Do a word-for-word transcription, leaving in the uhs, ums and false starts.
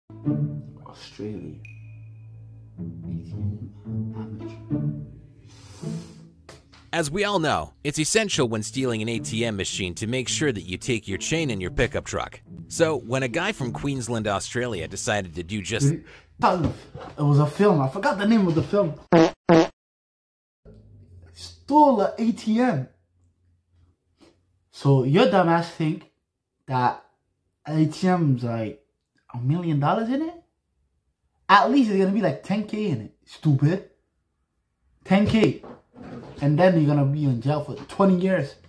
Australia. A T M amateur. As we all know, it's essential when stealing an A T M machine to make sure that you take your chain in your pickup truck. So when a guy from Queensland, Australia decided to do just... It was a film. I forgot the name of the film. Stole an A T M. So your dumbass think that A T M's like a million dollars in it? At least it's gonna be like ten K in it. Stupid. ten K. And then you're gonna be in jail for twenty years.